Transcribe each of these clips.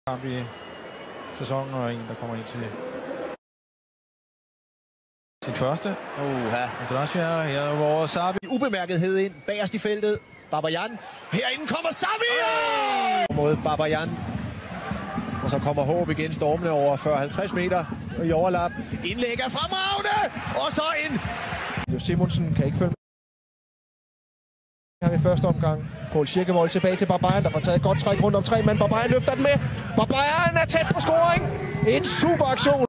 kamp i sæsonen, og en, der kommer ind til sin første. Gracias. Her er vores Sabi. Ubemærkethed ind bagerst i feltet. Babayan. Herinde kommer Sabi! Mod Babayan. Og så kommer Håb igen stormende over 40-50 meter i overlap. Indlæg er fremragende! Og så en... Simonsen kan ikke følge med. Her i første omgang. Poul Schirkevold tilbage til Babayan, der får taget et godt træk rundt om 3 mand. Babayan løfter den med. Babayan er tæt på scoring. En super aktion.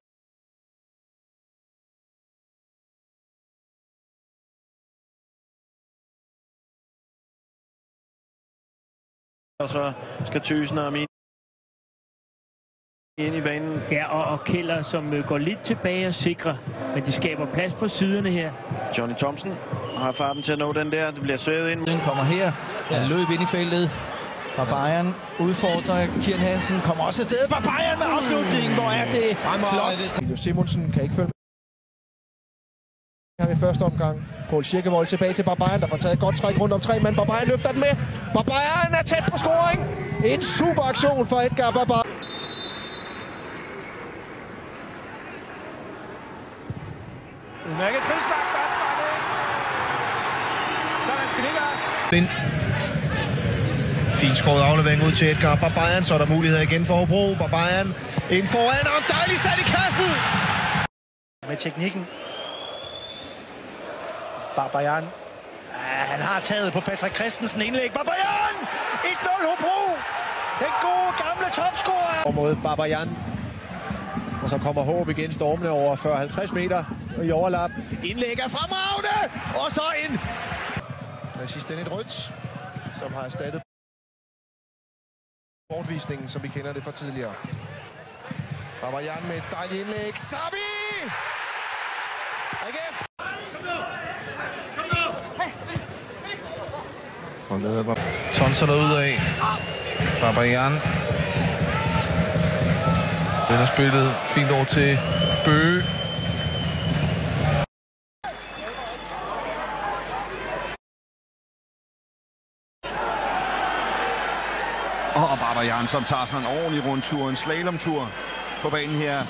Og så skal Tøsen og Amin ind i banen. Ja, og Keller, som går lidt tilbage og sikrer, men de skaber plads på siderne her. Johnny Thomsen har farten til at nå den der. Det bliver svævet ind. Den kommer her. Han løb ind i feltet. Babayan udfordrer. Kian Hansen kommer også afsted. Babayan med afslutningen. Hvor er det flot. Simonsen kan ikke følge med. Her i første omgang. Poul Schirkevold tilbage til Babayan, der får taget et godt træk rundt om 3 mand. Babayan løfter den med. Babayan er tæt på scoring. En super aktion for Edgar Babayan. Udmærket frispark, godt sparket ind. Sådan skal det gøres. Fint skåret aflevering ud til Edgar Babayan, så er der mulighed igen for Hobro. Babayan ind foran, og dejligt sat i kassen. Med teknikken. Babayan. Han har taget på Patrick Christensen indlæg. Babayan! 1-0 Hobro! Den gode gamle topscorer! Og mod Babayan. Og så kommer Håb igen stormende over 40-50 meter i overlap. Indlæg er fremragende! Og så en... Assistent et rødt, som har erstattet bortvisningen, som vi kender det fra tidligere. Babayan med et dejligt indlæg. Sabi! AGF! Og leder tonser derud af. Babayan. Den er spillet fint over til Bøge. Og Babayan, som tager sig en ordentlig rundtur, en slalomtur på banen her.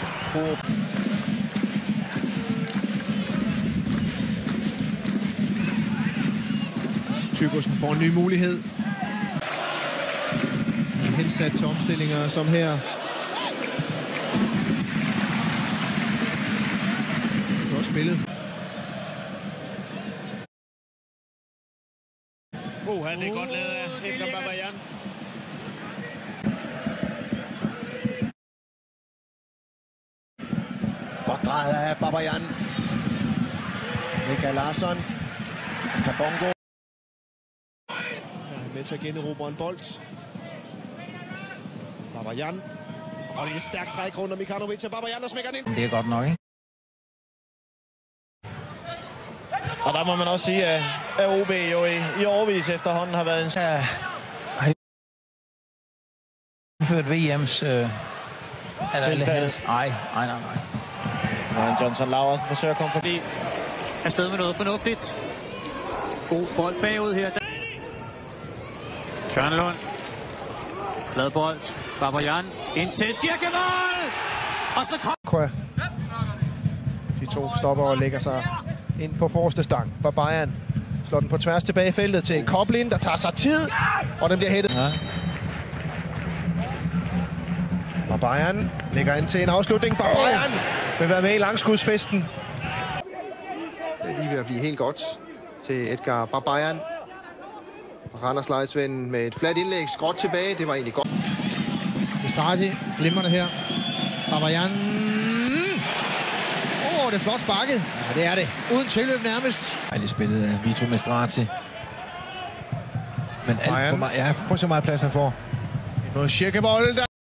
Tygussen får en ny mulighed. Hensat til omstillinger som her. Godt spillet. Det er godt lavet af Edgar Babayan. Godt drejet af Babayan. Joel Allansson. Kabongo. Med til at generobre en bold. Babayan. Og det er et stærkt træk rundt om Mikanovic til Babayan, der smækker den ind. Det er godt nok, ikke? Og der må man også sige, at OB jo i årevis efterhånden har været en... Ja, har indført VM's... tilstand. Nej. Og Johnson Laursen forsøger at komme forbi. Afsted med noget fornuftigt. God bold bagud her. Tjørnlund. Flad bold. Babayan. Ind til Schirkevold! Og så kommer... De to stopper og lægger sig ind på forreste stang. Babayan slår den på tværs tilbage i feltet til Koblin, der tager sig tid, og den bliver hættet. Ja. Babayan lægger ind til en afslutning. Babayan vil være med i langskudsfesten. Det er lige ved at blive helt godt til Edgar Babayan. Randers lejesven med et fladt indlæg, skråt tilbage. Det var egentlig godt. Strati glimrende her. Babayan. Det er flot sparket. Ja, det er det. Uden tilløb nærmest. Dejligt spillet af Vito Mestrati. Men alt for meget, ja, prøv så meget plads han får. Noget Schirkevold, der